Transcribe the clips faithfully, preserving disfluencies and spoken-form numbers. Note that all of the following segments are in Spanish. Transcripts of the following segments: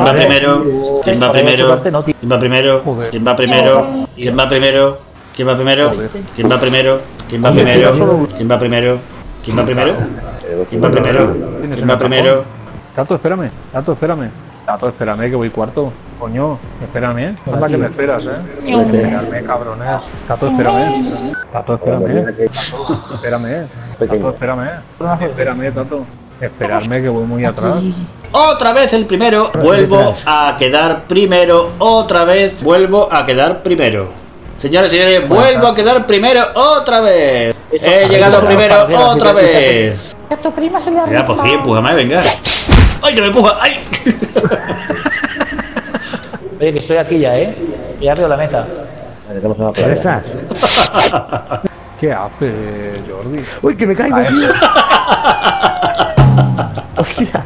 va primero? ¿Quién va primero? ¿Quién va primero? ¿Quién va primero? ¿Quién va primero? ¿Quién va primero? ¿Quién va primero? ¿Quién va primero? ¿Quién va primero? ¿Quién va primero? ¿Quién va primero? ¿Quién va primero? Tato, espérame. Tato, espérame. Tato, espérame que voy cuarto. Coño, espérame. Anda que me esperas, eh. Espérame, cabrones. Tato, espérame. Tato, espérame. Tato, espérame. Tato, espérame. Espérame, Tato. Esperarme que voy muy atrás. Otra vez el primero, vuelvo a quedar primero. Otra vez vuelvo a quedar primero. Señores y señores, vuelvo a quedar primero otra vez. He llegado primero otra vez. Venga, pues sí, empújame, venga. ¡Ay, que me empuja! ¡Ay! Oye, que estoy aquí ya, ¿eh? Ya veo la meta. ¿Estás? ¿Qué hace, Jordi? ¡Uy, que me caigo, tío! ¡Hostia!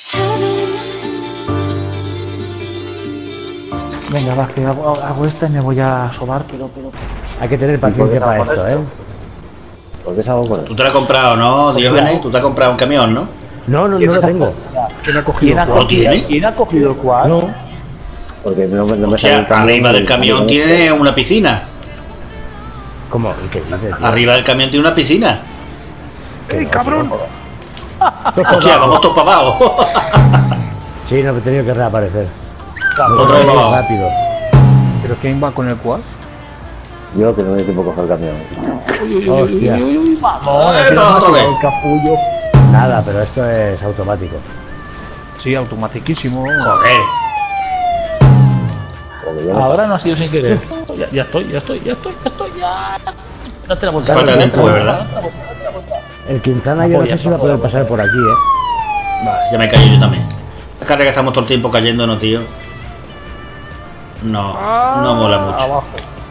Venga, va, que hago, hago esta y me voy a sobar, pero, pero... Hay que tener paciencia para esto, ¿eh? ¿Por qué salgo con él? Tú te lo has comprado, ¿no, Diógenes? Tú te has comprado un camión, ¿no? No, no, no lo tengo. ¿Quién ha cogido ¿Quién ha cogido, ¿Quién ha cogido el cuad? No. Porque no, no me O sea, sale arriba del camión tiene una piscina. ¿Cómo? ¿Qué dices, tío? Arriba del camión tiene una piscina. ¡Ey, cabrón! Hostia, vamos todos para abajo. Sí, no, he tenido que reaparecer. Otra vez para abajo. Rápido. ¿Pero quién va con el quad? Yo que no me tiempo coger el camión. Hostia. Vamos, Eh, vamos otra vez. el capullo. Nada, pero esto es automático. Sí, automatiquísimo. Joder. Porque yo no- Ahora no ha sido sin querer. Ya, ya estoy, ya estoy, ya estoy, ya estoy, ya. Date la vuelta. Falta de empuje, ¿verdad? El Quintana yo no sé si va a poder pasar por aquí, ¿eh? Vale, ya me he caído yo también. La carga que estamos todo el tiempo cayéndonos, tío. No, no mola mucho. Abajo.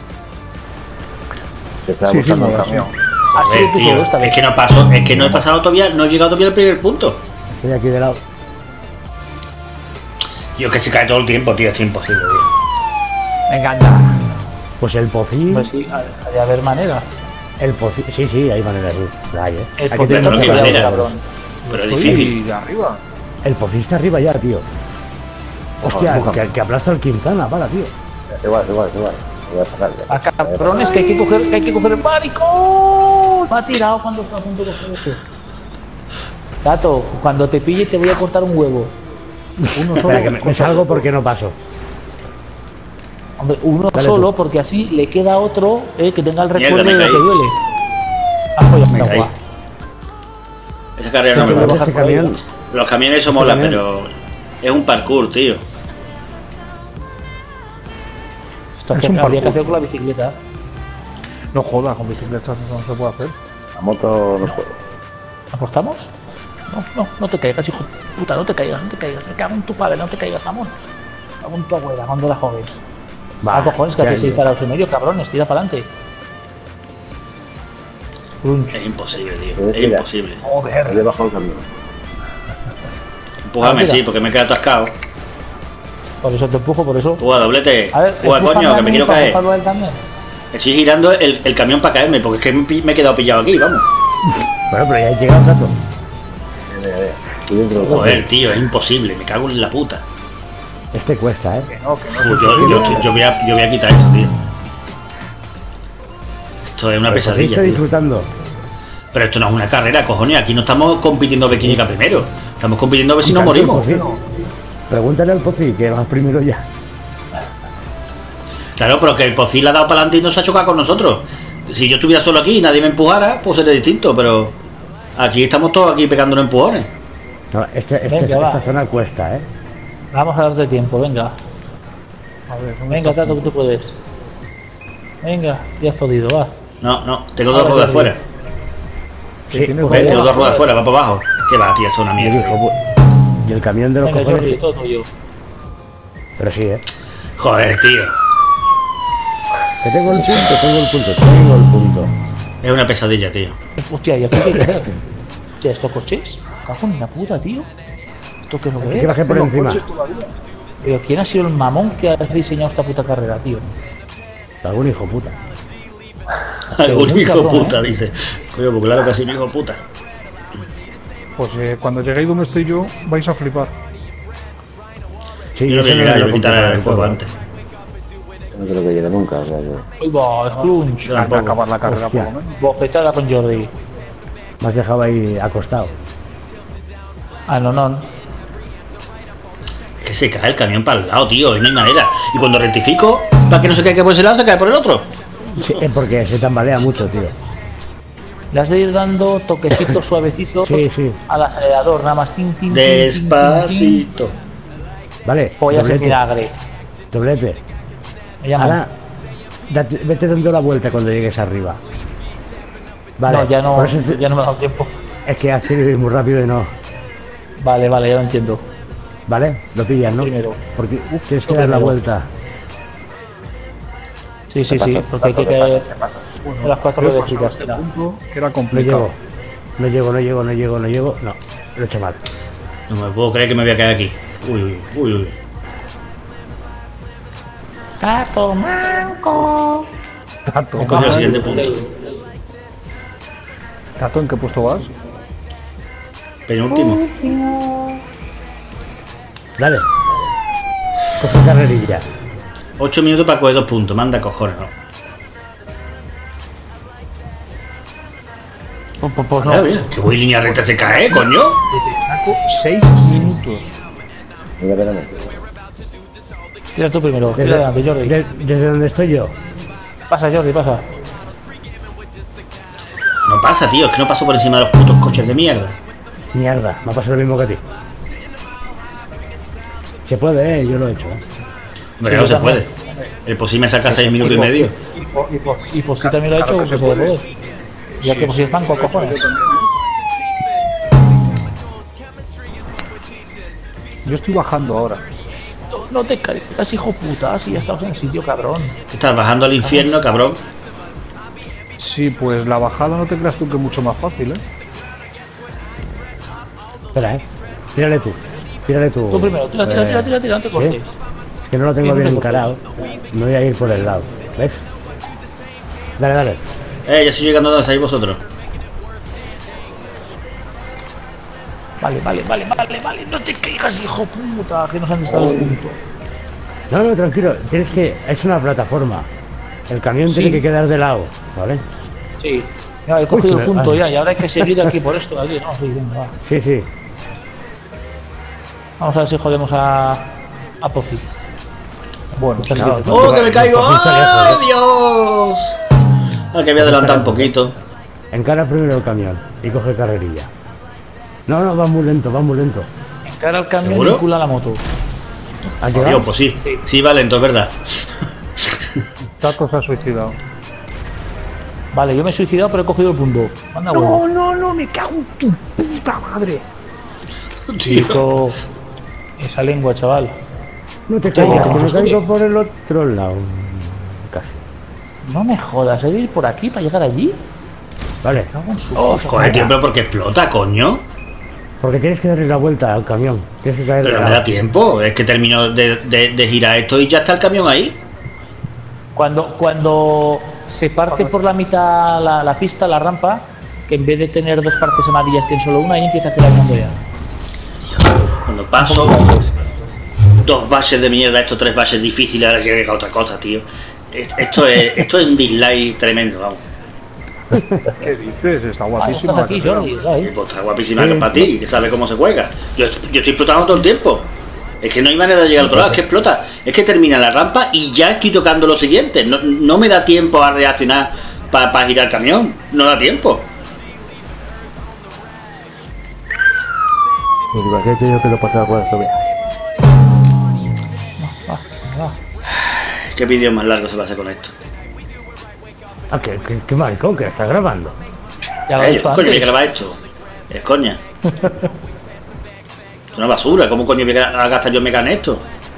Se está Sí, sí, buscando un mola, camión. Así Joder, es tío, todo esta vez. es que no paso, es que no he pasado todavía, no he llegado todavía al primer punto. Estoy aquí de lado. Yo que se cae todo el tiempo, tío, es imposible, tío. Venga, anda. Pues el pocín. Pues sí, ha ha de haber manera. El pocín. Sí, sí, hay manera, sí. La hay, ¿eh? El Hay que poder tener no mucha hay cuidado, manera. cabrón. Pero es Uy, difícil. de arriba. El pocín está arriba ya, tío. Hostia, Empuja. que, que aplasta el Quintana, para, tío. Es igual, es igual, es igual. Lo voy a sacar ya. A cabrones que hay que coger, que hay que coger el pánico. Me ha tirado cuando está a punto de coger eso. Tato, cuando te pille te voy a cortar un huevo. Uno solo. Espera, que me, me salgo porque no paso. Hombre, uno Dale solo tú. porque así le queda otro eh, que tenga el Mierda, recuerdo me de lo caí. que duele. Ah, pues, Me ya caí. está, Esa carrera no me Pero gusta. este camión. Los camiones eso mola, camión. pero es un parkour, tío. Esto Es que un habría que parkour. hacer con la bicicleta. No jodas, con bicicletas no se puede hacer. La moto no puedo. ¿Apostamos? No, no, no te caigas, hijo de puta, no te caigas, no te caigas. Me cago en tu padre, no te caigas, jamón. Me cago en tu abuela, cuando era joven. Va, Ah, cojones, que ya, hacéis ya. parados en medio, cabrones, tira para adelante. Es imposible, tío. Pero Es mira. imposible. He debajo del camión. Empújame, Ah, mira. sí, porque me he quedado atascado. Por eso te empujo, por eso. Juega, doblete. A ver, Juega, empújame coño, a que me mí quiero para caer. empujarlo a él también. Estoy girando el, el camión para caerme, porque es que me pi- me he quedado pillado aquí, vamos. Bueno, pero ya he llegado tanto. Ya, ya, ya. Estoy dentro del camión. Joder, tío, es imposible, me cago en la puta. Este cuesta, ¿eh? Que no, que no. Uy, yo, yo, yo, voy a, yo voy a quitar esto, tío. Esto es una Pero pesadilla, estoy tío. disfrutando. Pero esto no es una carrera, cojones. Aquí no estamos compitiendo a ver quién llega primero. Estamos compitiendo a ver si nos Tanto el morimos. Pocín. Pregúntale al Pocí, que vas primero ya. Claro, pero que el Pocil ha dado para adelante y no se ha chocado con nosotros. Si yo estuviera solo aquí y nadie me empujara, pues sería distinto, pero aquí estamos todos aquí pegándonos empujones. No, este, este, Venga, esta va. zona cuesta, ¿eh? Vamos a darte tiempo, venga. A ver, no me Venga, toques. Tato, que tú puedes. Venga, ya has podido, va. No, no, tengo dos Ahora ruedas ya fuera. Sí, tienes Ven, tengo dos dos ruedas fuera, va para abajo. ¿Qué va, tío? Esto es una y el mierda. hijo pu- y el camión de los Venga, cojones. Jordi, sí. todo tuyo. Pero sí, ¿eh? Joder, tío. Que tengo el punto, tengo el punto, tengo el punto. Es una pesadilla, tío. Hostia, ¿y aquí qué hay que hacer? Hostia, ¿estos coches? Cago en la puta, tío. ¿Esto qué es lo que Que es? bajé por encima. Pero ¿quién ha sido el mamón que ha diseñado esta puta carrera, tío? Algún hijo puta. Algún muy hijo cabrón, puta, dice. Coño, pues claro que ha sido un hijo puta. Pues eh, cuando lleguéis donde estoy yo, vais a flipar. Sí, Yo no voy a eso llegar, lo yo voy a quitar compro el juego todo. antes. No creo que llegue nunca, o sea que... Ahí va, Scrunch. Yo Hay que tampoco. acabar la carrera Hostia. por lo menos. Bofetada con Jordi. Me has dejado ahí acostado. Ah, no, no. Es que se cae el camión para el lado, tío, y no hay manera. Y cuando rectifico, para que no se caiga por ese lado, se cae por el otro. Sí, es porque se tambalea mucho, tío. Le has de ir dando toquecitos suavecitos Sí, sí. al acelerador, nada más. Tin, tin, tin, tin, tin, tin. Despacito. Vale, Pollas de doblete, vinagre. doblete. Me llaman. Ahora, date- vete dando la vuelta cuando llegues arriba. Vale, no, ya no, por eso te- ya no me ha dado tiempo. es que has querido ir muy rápido y no. Vale, vale, ya lo entiendo. ¿Vale? Lo pillas, ¿no? Primero. Porque tienes que lo dar la primero. vuelta. Sí, sí, ¿Qué sí, pasa? porque hay que ¿Qué pasa? caer ¿Qué pasa? a las cuatro Yo he de pasado chicas. este Mira. punto que era No complicado. llego. No llego, no llego, no llego, no llego. No, lo he hecho mal. No me puedo creer que me voy a caer aquí. Uy, uy, uy, uy. Tato manco. Tato, He cogido el siguiente punto. Tato, ¿en qué puesto vas? Penúltimo. Dale. Coge carrerilla. Ocho minutos para coger dos puntos. Manda cojones, ¿no? Pues, pues, pues no. Mira, mira, que voy línea recta se cae, coño. Saco seis minutos. Mira, espérame. Tira tú primero. Tira Desde, adelante, Jordi. de- desde donde estoy yo. Pasa, Jordi, pasa. No pasa, tío. Es que no paso por encima de los putos coches de mierda. Mierda, me ha pasado lo mismo que a ti. Se puede, eh, yo lo he hecho. ¿eh? Hombre, Sí, no yo se también. puede. El Posí me saca seis minutos y medio. Y por, y por, y por sí también lo ha Claro hecho, que que se se puede. puede. Ya que por si es banco, cojones. Yo estoy bajando ahora. No te caigas, hijo puta, si ya estamos en el sitio, cabrón. Estás bajando al infierno, cabrón. Sí, pues la bajada no te creas tú que es mucho más fácil, ¿eh? Espera, eh. Tírale tú. Tírale tú. Tú primero, tira, tira, eh, tira, tira, tira, no te ¿sí? cortes. Es que no lo tengo Sí, no bien te encarado. Me voy a ir por el lado. ¿Ves? Dale, dale. Eh, ya estoy llegando donde estáis vosotros. Vale, vale, vale, vale, vale, no te caigas, hijo puta, que nos han estado el punto. No, no, tranquilo. Tienes que. Es una plataforma. El camión tiene Sí. que quedar de lado. ¿Vale? Sí. Ya, he cogido Uy, el punto ay. ya, y ahora hay que seguir aquí por esto de aquí, ¿no? Sí, venga, va. Sí, sí. Vamos a ver si jodemos a. a Pozi. Bueno, Muchas no, gracias. no. ¡Oh, que me caigo! Pues está lejos, ¡Ay, ¿eh? Dios! Ah, que voy a adelantar un poquito. Encara primero el camión y coge carrerilla. No, no, va muy lento, va muy lento. Encara el camión ¿Seguro? y vincula la moto. ¿Ha Tío, llegado? pues sí. Sí, va lento, es verdad. Tato se ha suicidado. Vale, yo me he suicidado, pero he cogido el punto. Manda No, huevo. no, no, me cago en tu puta madre. Tío. Hijo, esa lengua, chaval. No te Ya, caigas, ya, que ya, me ya. caigo por el otro lado. Casi. No me jodas, ¿he de ir por aquí para llegar allí? Vale. Cago en su Oh, puta joder, tío, madre. pero porque explota, coño. Porque tienes que darle la vuelta al camión. Tienes que caer Pero de no me lado. da tiempo. Es que termino de, de, de girar esto y ya está el camión ahí. Cuando, cuando se parte por la mitad la, la pista, la rampa, que en vez de tener dos partes amarillas tiene solo una, y empieza a tirar el mundo ya. Cuando paso dos bases de mierda, estos tres bases difíciles, ahora que llega otra cosa, tío. Es- Esto es, esto es un dislike tremendo, vamos. ¿Qué dices? Está Ah, guapísima. estás la aquí, carrera. Jordi, ¿verdad? Y pues está guapísima que para ti, que sabe cómo se juega. Yo, yo estoy explotando todo el tiempo. Es que no hay manera de llegar al otro lado, es que explota. Es que termina la rampa y ya estoy tocando lo siguiente. No, no me da tiempo a reaccionar para girar el camión. No da tiempo. Imagínate yo que lo pasaba por esto, vea. Ah, ah. ¿Qué vídeo más largo se va a hacer con esto? Ah, qué, qué, qué maricón que está grabando. Ya lo he Eh, dicho coño, voy a antes. grabar esto. Es coña. Es una basura. ¿Cómo coño voy a gastar yo mega en esto?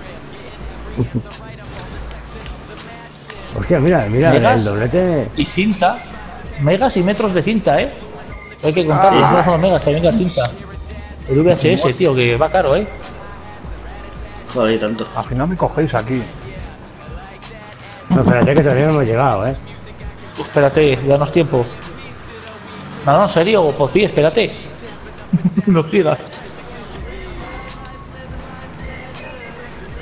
Hostia, mira, mira, ¿Megas? el doblete. Y cinta, megas y metros de cinta, ¿eh? Hay que contar, Ah. no son los megas, también la cinta. El V H S, tío, que va caro, ¿eh? Joder, tanto. Al final me cogéis aquí. No, espérate que todavía no hemos llegado, eh. Uf, espérate, danos tiempo. No, no, en serio, pues sí, espérate. No giras.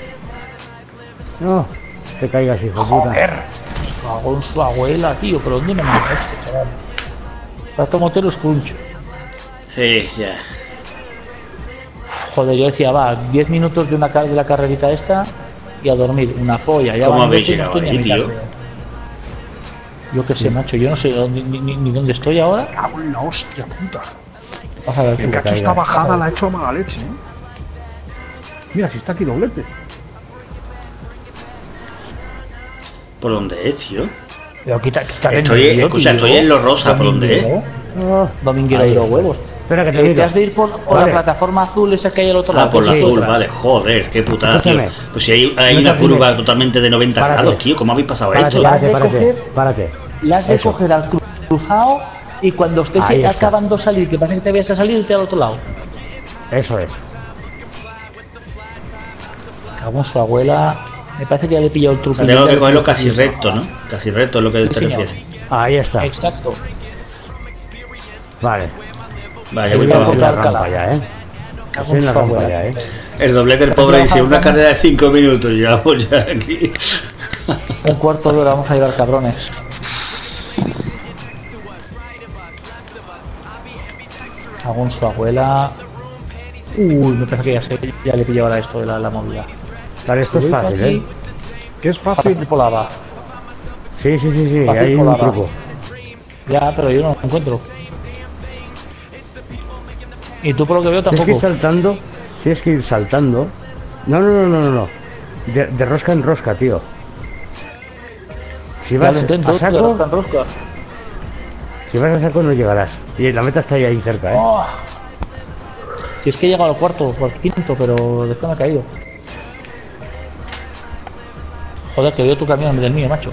No, te caigas, hijo de puta. Con su abuela, tío, pero ¿dónde me manda esto, chaval? Rato Motero Scrunch. Sí, ya. Joder, yo decía, va, diez minutos de una car de la carrerita esta y a dormir, una polla. Ya ¿Cómo van habéis doce y no llegado estoy ni a ahí, mitad, tío? tío. Yo qué sé, macho, yo no sé dónde, ni, ni, ni dónde estoy ahora. Cago en la hostia puta. Vas a ver tú. El cacho esta bajada la ha hecho a mala leche, ¿eh? Mira, si está aquí doblete. ¿Por dónde es, tío? Pero quita, quita el Estoy, medio, escucha, tío. estoy en los rosa, ¿por dónde es? Dominguero. Dominguero de los huevos. Espera que te Eh, digo. te has de ir por, por Vale. la plataforma azul esa que hay al otro lado. Ah, por la sí, azul, otra. vale, joder, qué putada, tío. Escúchame. Pues si hay, hay No una te curva olvides. totalmente de noventa Párate. grados, tío, ¿cómo habéis pasado Párate, esto? párate, de párate, coger- párate. Las de Eso. coger al cru- cruzado y cuando estés Ahí está. acabando de salir, que parece que te vayas a salir, irte al otro lado. Eso es. Cago en su abuela. Me parece que ya le he pillado el truco. Tengo que cogerlo casi recto, ¿no? Casi recto es lo que te Sí, señor. refieres. Ahí está. Exacto. Vale. Vale, Voy voy a para Estoy en abajo. la cortar rampa ya, ¿eh? Cago Estoy en en la su rampa abuela. ya, ¿eh? El doblete del pobre dice, una carrera de cinco minutos, llevamos ya aquí. Un cuarto de hora vamos a llevar cabrones. Cago en su abuela. Uy, me parece que ya, sé, ya le he pillado ahora esto de la, la movida. Vale, esto es Voy fácil, por aquí. ¿eh? Que es fácil. Fácil por lava. Sí, sí, sí, sí, Fácil hay por un la truco. Ya, pero yo no lo encuentro. Y tú por lo que veo Tienes que ir tampoco. saltando, tienes que ir saltando. No, no, no, no, no, no. De, de rosca en rosca, tío. Si Ya vas lo intento, a de saco, rosca en rosca. si vas a saco no llegarás. Y la meta está ahí, ahí cerca, ¿eh? Oh. Si es que he llegado al cuarto o al quinto, pero después me ha caído. Joder, que veo tu camión en vez del mío, macho.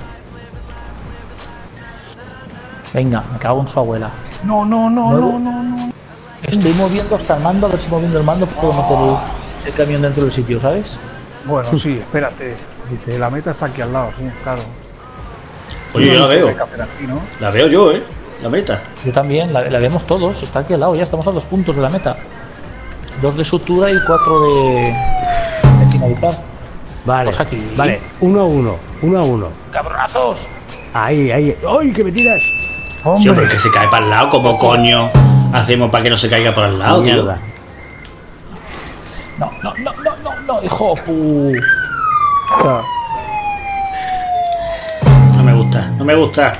Venga, me cago en su abuela. No, no, no, no, no, no. Estoy moviendo hasta el mando, a ver si moviendo el mando puedo meter el, el camión dentro del sitio, ¿sabes? Bueno, sí, espérate. Dice, la meta está aquí al lado, sí, claro. Oye, yo la veo. Hay que hacer aquí, ¿no? La veo yo, ¿eh? La meta. Yo también, la, la vemos todos, está aquí al lado, ya estamos a dos puntos de la meta. Dos de sutura y cuatro de, de finalizar. Vale, Pues aquí. vale. Uno a uno, uno a uno. ¡Cabronazos! Ahí, ahí. ¡Ay, que me tiras! Tío, pero que se cae para el lado, ¿cómo coño hacemos para que no se caiga por el lado, tío? Mierda. No, no, no, no, no, no, hijo. pu. O sea, No me gusta, no me gusta.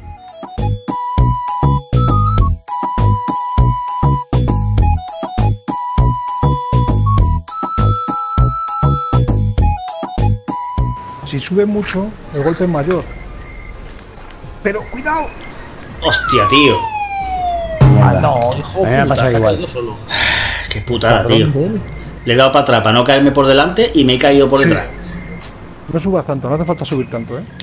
si sube mucho, el golpe es mayor. Pero cuidado. Hostia, tío. Ah, Mierda. no, hijo. A mí me ha puta, pasado se ha igual. caído solo. Qué putada, Cabrón tío. de él. Le he dado para atrás para no caerme por delante y me he caído por Sí. detrás. No subas tanto, no hace falta subir tanto, ¿eh?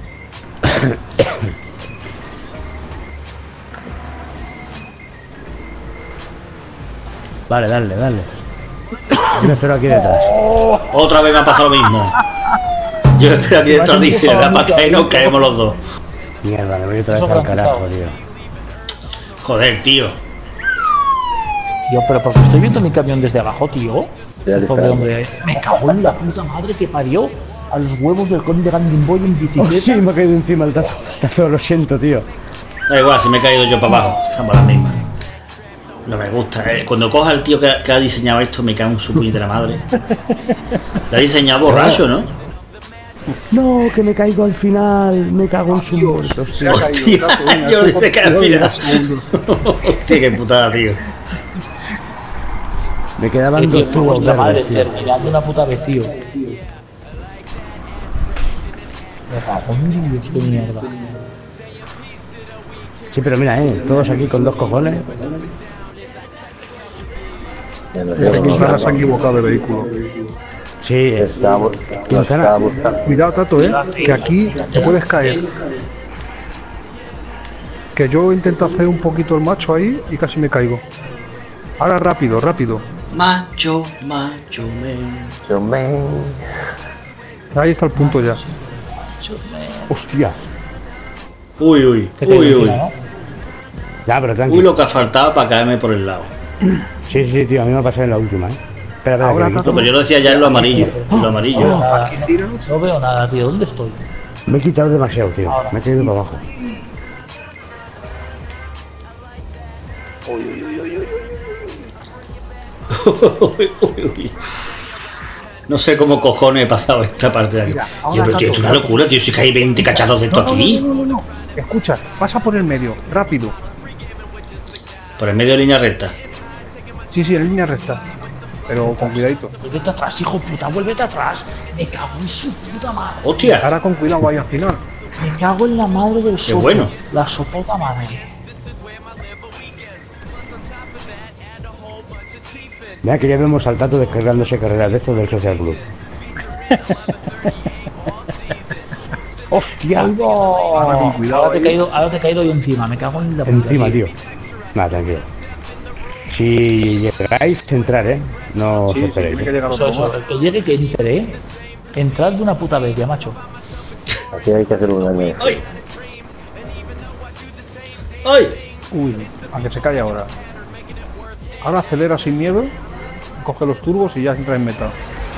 Vale, dale, dale. Yo me espero aquí detrás. Otra vez me ha pasado lo mismo. Yo espero aquí detrás dice, le da para atrás y nos caemos los dos. Mierda, me voy otra vez Eso al garantizado. carajo, tío. Joder, tío. Yo, pero porque estoy viendo mi camión desde abajo, tío. Ya le Pobre está. hombre, me cago en la puta madre que parió a los huevos del conde Gandimboy en Oh, bicicleta. sí, me ha caído encima el tazo. Tazo, lo siento, tío. Da igual, si me he caído yo para abajo. Estamos las mismas. No me gusta. eh. Cuando coja el tío que, que ha diseñado esto, me cago en su puñetera madre. Lo ha diseñado borracho, ¿no? No, que me caigo al final. Me cago en sus muertos, Se tío. ha caído. Hostia, tato, venga, yo esto dice que al por- final. dos segundos. Hostia, qué putada, tío. Me quedaban Eh, tío, dos tubos vuestra madre, verdes, tío. terminad de una puta vez, tío. Me cago en Dios, qué mierda. Sí, pero mira, eh, todos aquí con dos cojones. Ya no sé Las cómo Quintana se va. han equivocado de vehículo. Sí, eh, Está bu- lo Quintana. está buscando. Cuidado, Tato, ¿eh? Que aquí te puedes caer. Que yo intento hacer un poquito el macho ahí y casi me caigo. Ahora rápido, rápido. Macho, macho, men. Yo me- Ahí está el punto ya. hostia. Uy, uy, Te cayó uy, uy. encima, ¿no? Ya, pero Uy, tranquilo. lo que ha faltado para caerme por el lado. Sí, sí, tío, a mí me ha pasado en la última, eh. Espera, espera, Ahora que le Tato, quito. Pero yo lo decía ya en lo amarillo. En lo amarillo. Nada, aquí tiras. no veo nada, tío. ¿Dónde estoy? Me he quitado demasiado, tío. Me he caído para abajo. No sé cómo cojones he pasado esta parte de aquí. Mira, ahora Yo, pero tío, Tato, es una locura, tío. Si que hay veinte cacharros de esto No, no, aquí. no, no, no, no. Escucha, pasa por el medio, rápido. Por el medio de línea recta. Sí, sí, en línea recta. Pero con cuidadito. Vuélvete atrás, hijo puta, vuélvete atrás. Me cago en su puta madre. Hostia. Ahora con cuidado ahí al final. Me cago en la madre del sopo. bueno. La sopota madre. Mira que ya vemos al Tato descargándose carreras de estos del Social Club. ¡Hostia! Ahora con cuidado Ahora te he ahí. caído, ahora te he caído yo encima, me cago en la puta. Encima, tío. Nada, tranquilo. Si llegáis, entrar, ¿eh? No os Sí, sí, esperéis. tiene que ¿eh? llegar Eso, otro eso, más. el que llegue que entre, ¿eh? Entrad de una puta vez, ya, macho. Aquí hay que hacer un año. ¡Ay! ¡Ay! Uy, a que se calle ahora. Ahora acelera sin miedo, coge los turbos y ya entra en meta.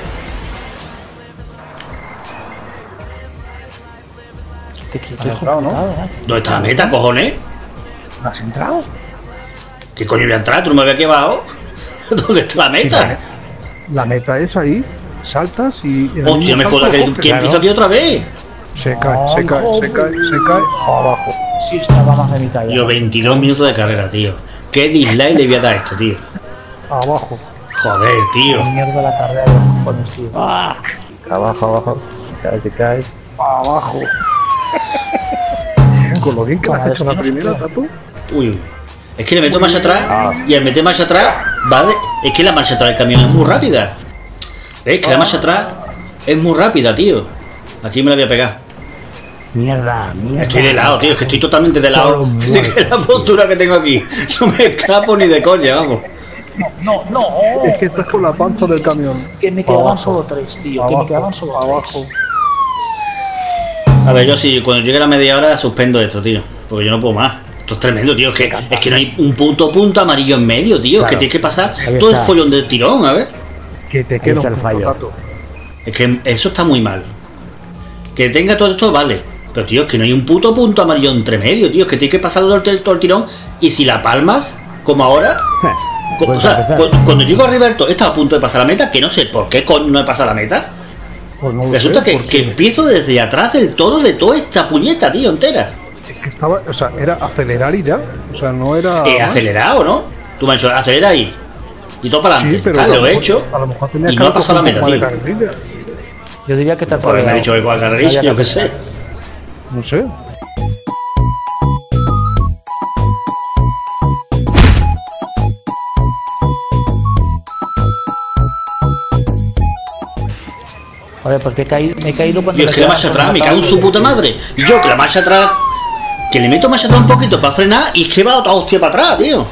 Te quito, ¿Has hijo entrado, de no? puta, ¿verdad? ¿Dónde está la meta, cojones? ¿No has entrado? ¿Qué coño voy a entrar? ¿Tú no me habías quedado? ¿Dónde está la meta? La meta es ahí, saltas y... en el Hostia, mismo me salto jodas que, coges. que empiezo aquí otra vez. Se cae, se Ay, cae, se joder. cae, se cae, abajo. Sí, estaba más de mitad ya. Yo, veintidós minutos de carrera, tío. ¿Qué dislike le voy a dar a esto, tío? Abajo. Joder, tío. Mierda la carrera de los cojones, tío. Ah. Abajo, abajo. Cae, te caes. Abajo. Con lo bien que la has Madre, hecho la es que no primera, se Tato. Uy, uy. Es que le meto marcha atrás y al meter marcha atrás va de... Es que la marcha atrás del camión es muy rápida. ¿Ves? Que la marcha atrás es muy rápida, tío. Aquí me la voy a pegar. Mierda, mierda. Estoy de lado, tío. Es que estoy totalmente de lado. Todo De que la postura que tengo aquí. No me escapo ni de coña, vamos. No, no. Es que estás con la panza del camión. Que me quedaban Abajo. solo tres, tío. Que me quedaban Abajo, solo abajo. A ver, yo sí, cuando llegue la media hora suspendo esto, tío. Porque yo no puedo más. Esto es tremendo, tío. Es que, es que no hay un puto punto amarillo en medio, tío. Es que Claro. tienes que pasar Ahí todo el está. follón del tirón, a ver. Que te queda está un el punto, fallo. Tato. Es que eso está muy mal. Que tenga todo esto, vale. Pero, tío, es que no hay un puto punto amarillo entre medio, tío. Es que tienes que pasar todo el, todo el tirón. Y si la palmas, como ahora. co- Pues o sea, empezar. cu- cuando llego a Riberto, estaba a punto de pasar la meta. Que no sé por qué coño no he pasado la meta. Pues no lo Resulta sé, que, porque que empiezo desde atrás del todo de toda esta puñeta, tío, entera. es que estaba, o sea, era acelerar y ya. O sea, no era. He más. acelerado, ¿no? Tú me has dicho, acelera ahí. Y todo para Sí, adelante. pero Tal, a lo he mejor- hecho. A lo mejor tenías Y que no ha haber pasado la cogido meta, un poco tío. más de carrerilla. Yo diría que está Por haberme dicho que con la carrerilla, yo qué sé. No sé. Joder, porque he caído, me he caído cuando. Yo es me que la quedaban marcha solo atrás me una cago en su tabla puta de- madre. Y yo que la marcha atrás. Que le meto marcha atrás un poquito para frenar y es que va otra hostia para atrás, tío.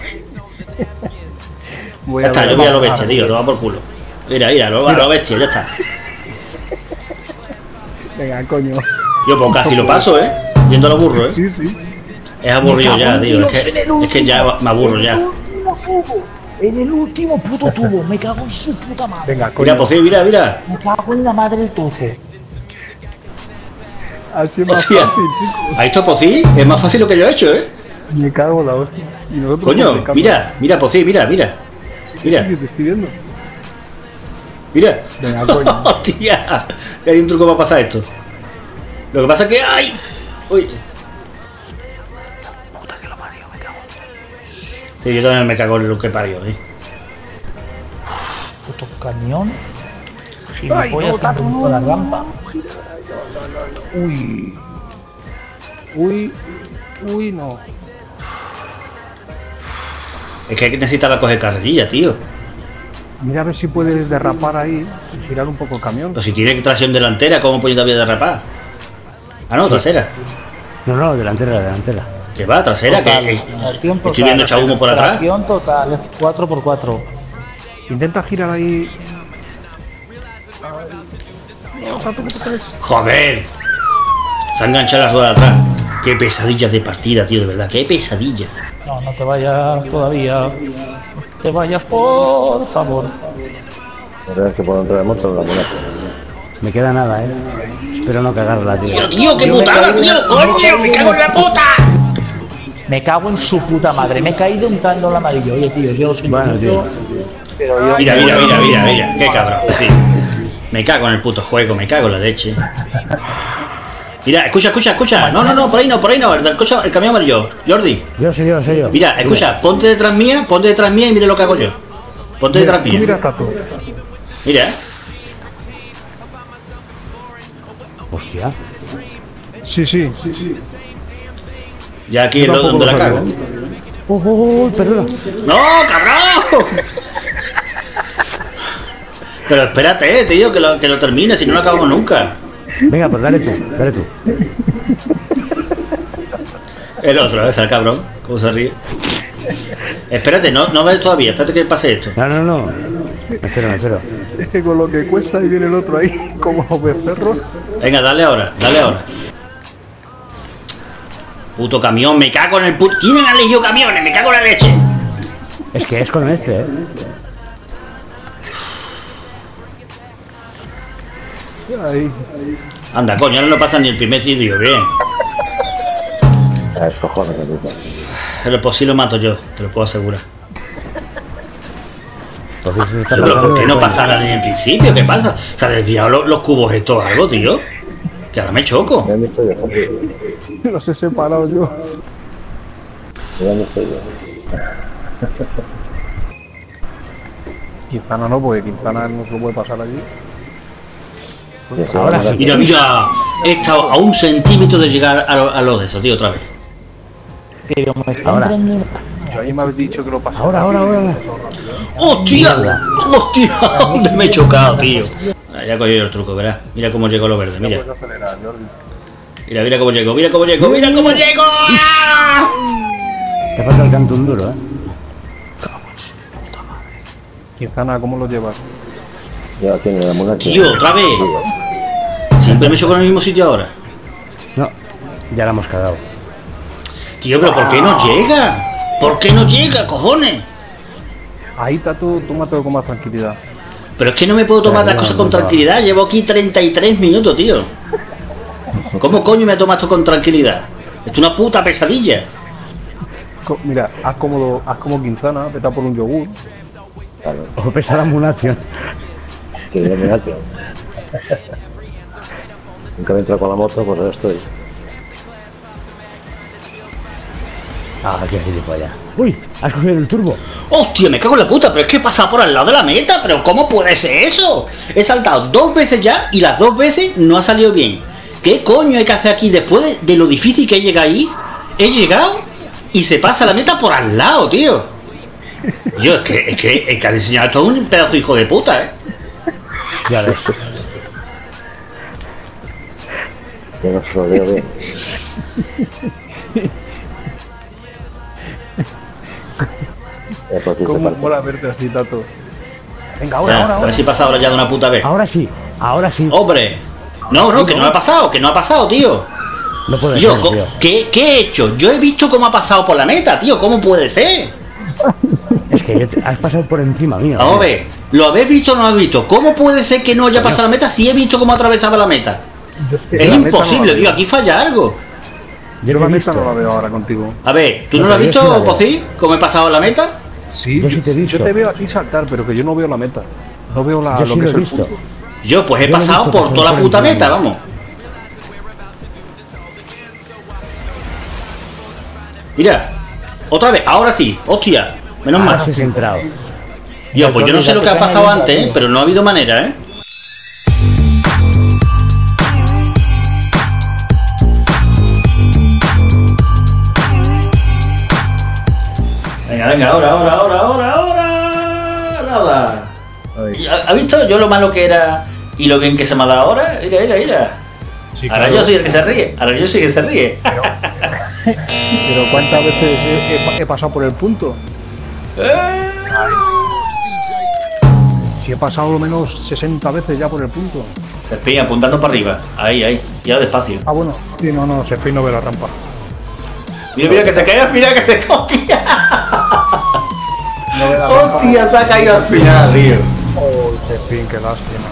Voy Ya está, ver, yo voy a lo vamos, bestia, tío, toma por culo. Mira, mira, lo, a lo bestia, ya está. Venga, coño. Yo pues casi lo paso, ¿eh? Yendo a lo burro, ¿eh? Sí, sí. Es aburrido ya, tío. Es que, es que ya me aburro ya. En el último tubo. En el último puto tubo. Me cago en su puta madre. Venga, coño. Mira, pues sí, mira, mira. Me cago en la madre del tozo. Así es más Hostia. fácil, chico. ¿A esto Pocí? Es más fácil lo que yo he hecho, ¿eh? Me cago en la hostia. Y nosotros Coño, complicando. mira, mira, Pocí, mira, mira. Mira, Sí, te estoy viendo. mira. Venga, coño. Hostia, que hay un truco para pasar esto. Lo que pasa es que. ¡Ay! Uy. Puta que lo parió, me cago. Sí, yo también me cago en lo que parió, ¿eh? Puto camión. Ay, Gilipollas no, que han Tato, puesto la no, rampa. Uy. Uy. Uy, no. Es que hay que necesitar coger carrerilla, tío. Mira a ver si puedes derrapar ahí y girar un poco el camión. Pero si tiene tracción delantera, ¿cómo puede todavía derrapar? Ah, no, trasera. No, no, delantera, delantera. Que va, trasera, Total, que, que- tracción estoy total, viendo echar humo por atrás. Tracción total, es cuatro por cuatro. Intenta girar ahí. Joder. Se ha enganchado la rueda de atrás. Qué pesadillas de partida, tío, de verdad. Qué pesadilla. No, no te vayas todavía. No te vayas, por favor. Tendrás que poner otra de moto en la moneda. Me queda nada, eh. Espero no cagarla, tío. Tío, tío, qué putada, tío. Coño, me cago en la puta. Me cago en su puta madre. Me he caído entrando al amarillo. Oye, tío, yo lo siento Bueno, tío. mucho, pero yo... Mira, mira, mira, mira, mira. Qué cabrón, tío. Me cago en el puto juego, me cago en la leche. Mira, escucha, escucha, escucha. No, no, no, por ahí no, por ahí no. El, del coche, el camión amarillo. Jordi. Yo soy yo, soy yo. Mira, escucha, ponte detrás mía, ponte detrás mía y mira lo que hago yo. Ponte detrás mía. Mira, Tato. Mira, eh. Hostia. Sí, sí, sí, sí. Ya aquí es Yo lo- tampoco donde la lo cago. sabía. Oh, oh, oh, perdona. ¡No, cabrón! Pero espérate, eh, tío, que lo, que lo termine, si no lo acabamos nunca. Venga, pues dale tú, dale tú. El otro, ¿ves? El cabrón, cómo se ríe. Espérate, no, no ves todavía, espérate que pase esto. No, no, no. Me espero, me espero. Es que con lo que cuesta y viene el otro ahí, como becerro. Venga, dale ahora, dale ahora. Puto camión, me cago en el puto. ¿Quién ha elegido camiones? Me cago en la leche. Es que es con este, eh. Ahí. Anda, coño, ahora no pasa ni el primer sitio, bien. A ver, cojones, me gusta. Pero pues sí lo mato yo, te lo puedo asegurar. Pues eso se está Pero pasando ¿por qué de no coña. pasará ni en el principio? ¿Qué pasa? ¿Se han desviado los, los cubos estos o algo, tío? Que ahora me choco. ¿Dónde estoy yo? Los he separado yo. ¿Dónde estoy yo? Quintana no, porque Quintana no se lo puede pasar allí. Sí, sí, Ahora vamos a- sí. Mira, mira, he estado a un centímetro de llegar a, lo- a los de esos, tío, otra vez. Pero me está Ahora. entrando... Yo ahí me habéis dicho que lo pasara. Ahora, ahora, ahora. ¡Hostia! ¡Hostia! ¿Dónde me he chocado, tío? Ah, ya he cogido el truco, verás. Mira cómo llegó lo verde, mira. Puedes acelerar, Jordi. Mira, mira cómo llegó, mira cómo llegó, mira cómo llegó. ¡Ah! Te falta el canto un duro, eh. Quintana, ¿cómo lo llevas? Yo aquí en la moneda. Tío, otra vez. Siempre me choco en el mismo sitio ahora. No, ya la hemos cagado. Tío, pero ¿por qué no llega? ¿Por qué no llega, cojones? Ahí está tú, tómatelo con más tranquilidad. Pero es que no me puedo tomar las Ya, cosas ya, con ya. tranquilidad. Llevo aquí treinta y tres minutos, tío. ¿Cómo coño me tomas esto con tranquilidad? Esto es una puta pesadilla. Co- Mira, haz como, haz como Quintana, vete a por un yogur. Claro, O pesa la emulación. que yo me gato. Nunca me entra con la moto, pues ahora estoy. Ah, qué gilipollas. Uy, has cogido el turbo. ¡Hostia, me cago en la puta! Pero es que he pasado por al lado de la meta. ¿Pero cómo puede ser eso? He saltado dos veces ya y las dos veces no ha salido bien. ¿Qué coño hay que hacer aquí? Después de, de lo difícil que he llegado ahí, he llegado y se pasa la meta por al lado, tío. Yo, es que, es que, es que ha diseñado todo un pedazo de hijo de puta, ¿eh? Ya ves. Yo no se lo veo bien. Ya, pues, sí, se ¿Cómo parte. mola verte así, Tato? Venga, ahora, Ah, ahora, a ahora. ver si pasa ahora ya de una puta vez. Ahora sí, ahora sí. ¡Hombre! No, no, que no ha pasado, que no ha pasado, tío. No puede Yo, ser, co- tío. ¿qué, ¿qué he hecho? Yo he visto cómo ha pasado por la meta, tío. ¿Cómo puede ser? Es que yo te- has pasado por encima mío. Vamos a tío. ver, ¿lo habéis visto o no lo habéis visto? ¿Cómo puede ser que no haya pasado la meta si he visto cómo atravesaba la meta? Es La meta no imposible, la tío, veo. aquí falla algo. Yo Yo no la lo he meta no la visto. veo ahora contigo. A ver, ¿tú no No, lo has pero yo sí la visto, veo. Pocí? ¿Cómo he pasado la meta? Sí, Yo sí te he visto. Yo te veo aquí saltar, pero que yo no veo la meta. No veo la, Yo lo sí que lo es he el visto. punto. Yo, pues he Yo lo he pasado visto por pasar toda la por puta encima. meta, vamos. Mira, otra vez, ahora sí, hostia, menos Ahora mal. sí has entrado. Yo, pues yo no sé lo que ha pasado antes, ¿eh? Pero no ha habido manera, ¿eh? Venga, venga, ahora, ahora, ahora, ahora, ahora. Nada. Ahí. ¿Ha ha visto yo lo malo que era y lo bien que se me ha dado ahora? Mira, mira, mira. Sí, Ahora claro. yo soy el que se ríe. Ahora yo soy el que se ríe. Pero ¿cuántas veces he, he pa- he pasado por el punto? Eh. Si he pasado lo menos sesenta veces ya por el punto. Se espía apuntando para arriba. Ahí, ahí. Ya despacio. Ah, bueno. Sí, no, no, se no ve la rampa. Mira, mira que se cae al final, que se. ¡Hostia! No ve la rampa. ¡Hostia! Se ha caído al final, tío. Oh, Spin, qué lástima.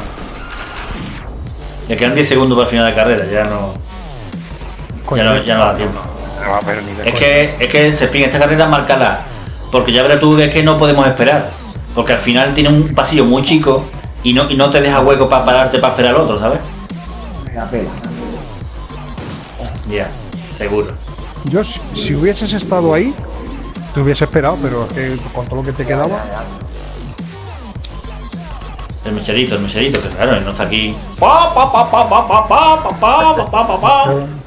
Le quedan diez segundos para el final de la carrera, ya no. Coño, ya no, ya no da tiempo. No va a haber ni de Es coña. que, es que Sepin, esta carrera márcala. Porque ya verás tú que es que no podemos esperar. Porque al final tiene un pasillo muy chico y no, y no te deja hueco para pararte para esperar al otro, ¿sabes? La pela. Ya, seguro. Yo, si, si hubieses estado ahí, te hubiese esperado, pero es que con todo lo que te quedaba. El mechadito, el mechadito, que claro, no está aquí. Pa, pa, pa, pa, pa, pa, pa, pa, pa, pa, pa, pa.